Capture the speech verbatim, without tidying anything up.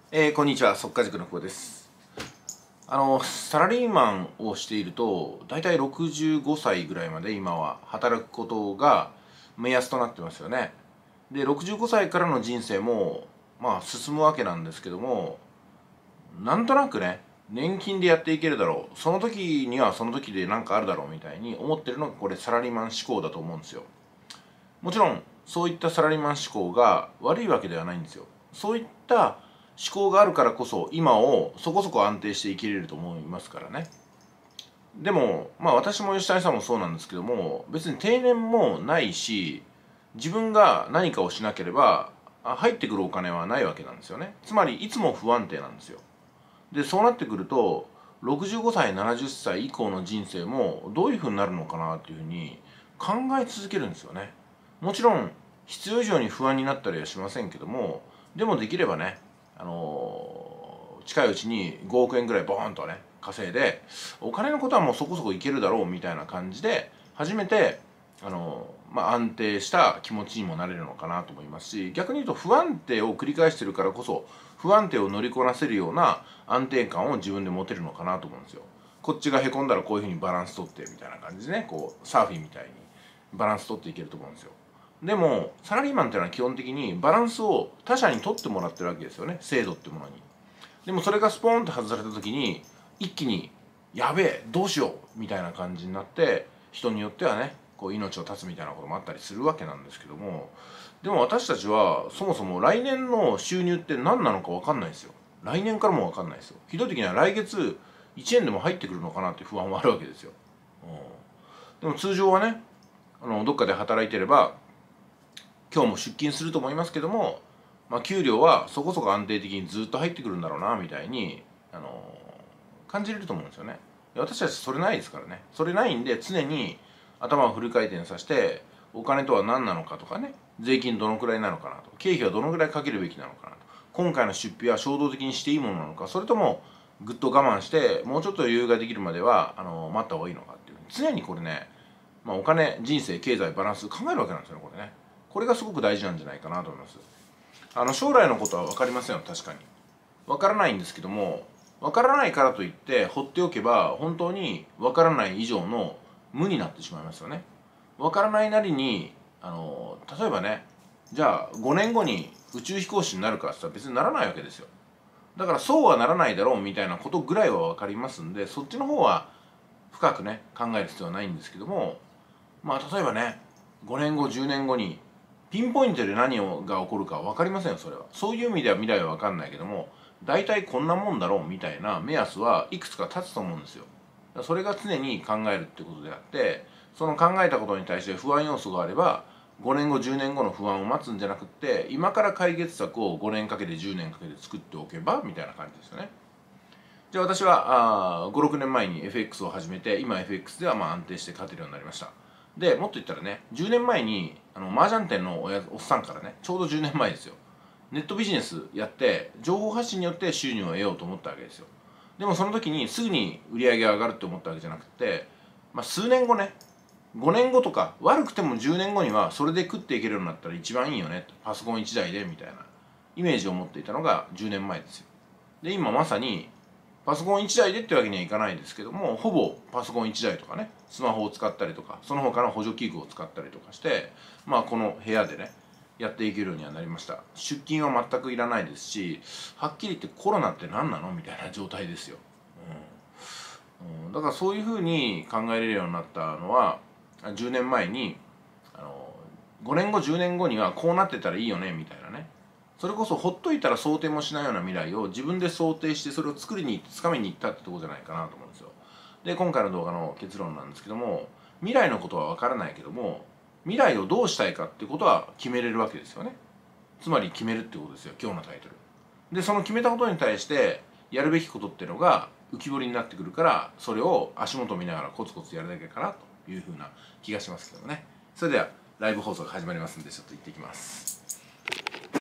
えー、こんにちは、速稼塾の久保です。あの、サラリーマンをしていると、だいたいろくじゅうごさいぐらいまで今は働くことが目安となってますよね。で、ろくじゅうごさいからの人生も、まあ、進むわけなんですけども、なんとなくね、年金でやっていけるだろう。その時にはその時で何かあるだろうみたいに思ってるのが、これサラリーマン思考だと思うんですよ。もちろんそういったサラリーマン思考が悪いわけではないんですよ。そういった思考があるからこそ今をそこそこ安定して生きれると思いますからね。でもまあ私も吉谷さんもそうなんですけども、別に定年もないし、自分が何かをしなければ入ってくるお金はないわけなんですよね。つまりいつも不安定なんですよ。でそうなってくるとろくじゅうごさいななじゅっさい以降の人生もどういうふうになるのかなっていうふうに考え続けるんですよね。もちろん必要以上に不安になったりはしませんけども、でもできればね、あのー近いうちにごおくえんぐらいボーンとね稼いで、お金のことはもうそこそこいけるだろうみたいな感じで初めて、あのーまあ、安定した気持ちにもなれるのかなと思いますし、逆に言うと不安定を繰り返してるからこそ不安定を乗りこなせるような安定感を自分で持てるのかなと思うんですよ。こっちがへこんだらこういうふうにバランス取ってみたいな感じでね、こうサーフィンみたいにバランス取っていけると思うんですよ。でもサラリーマンっていうのは基本的にバランスを他者に取ってもらってるわけですよね、制度ってものに。でもそれがスポーンと外された時に一気にやべえどうしようみたいな感じになって、人によってはねこう命を絶つみたいなこともあったりするわけなんですけども、でも私たちはそもそも来年の収入って何なのか分かんないですよ。来年からも分かんないですよ。ひどい時には来月いちえんでも入ってくるのかなって不安はあるわけですよ。うん、でも通常はね、あのどっかで働いてれば今日も出勤すると思いますけども、まあ、給料はそこそこ安定的にずっと入ってくるんだろうなみたいに、あの感じれると思うんですよね。私たちそれないですからね。それないんで常に頭をフル回転させて、お金とは何なのかとかね、税金どのくらいなのかなと、経費はどのくらいかけるべきなのかなと、今回の出費は衝動的にしていいものなのか、それともぐっと我慢してもうちょっと余裕ができるまではあの待った方がいいのかっていう、常にこれね、まあ、お金人生経済バランス考えるわけなんですよね、これね。これがすごく大事なんじゃないかなと思います。あの将来のことは分かりませんよ、確かに分からないんですけども、分からないからといって放っておけば本当に分からない以上の無になってしまいますよね。分からないなりに、あの例えばね、じゃあごねんごに宇宙飛行士になるかって言ったら別にならないわけですよ。だからそうはならないだろうみたいなことぐらいは分かりますんで、そっちの方は深くね考える必要はないんですけども、まあ例えばね、ごねんごじゅうねんごにピンポイントで何が起こるか分かりませんよ、それは。そういう意味では未来は分かんないけども、大体こんなもんだろうみたいな目安はいくつか立つと思うんですよ。それが常に考えるってことであって、その考えたことに対して不安要素があればごねんごじゅうねんごの不安を待つんじゃなくって、今から解決策をごねんかけてじゅうねんかけて作っておけばみたいな感じですよね。じゃあ私はあごろくねんまえに エフエックス を始めて、今 エフエックス ではまあ安定して勝てるようになりました。でもっと言ったらね、じゅうねんまえにあの麻雀店のおやおっさんからね、ちょうどじゅうねんまえですよ、ネットビジネスやって情報発信によって収入を得ようと思ったわけですよ。でもその時にすぐに売り上げが上がるって思ったわけじゃなくて、まあ、数年後ね、ごねんごとか悪くてもじゅうねんごにはそれで食っていけるようになったら一番いいよね、パソコンいちだいでみたいなイメージを持っていたのがじゅうねんまえですよ。で今まさにパソコンいちだいでってわけにはいかないですけども、ほぼパソコンいちだいとかね、スマホを使ったりとかその他の補助器具を使ったりとかして、まあこの部屋でねやっていけるようにはなりました。出勤は全くいらないですし、はっきり言ってコロナって何なのみたいな状態ですよ。うんうん、だからそういうふうに考えれるようになったのはじゅうねんまえに、あのごねんごじゅうねんごにはこうなってたらいいよねみたいなね、それこそほっといたら想定もしないような未来を自分で想定してそれを作りにつかみに行ったってとこじゃないかなと思うんですよ。で今回の動画の結論なんですけども、未来のことは分からないけども未来をどうしたいかっていうことは決めれるわけですよね。つまり決めるってことですよ、今日のタイトルで。その決めたことに対してやるべきことっていうのが浮き彫りになってくるから、それを足元を見ながらコツコツやるだけかなというふうな気がしますけどもね。それではライブ放送が始まりますんでちょっと行ってきます。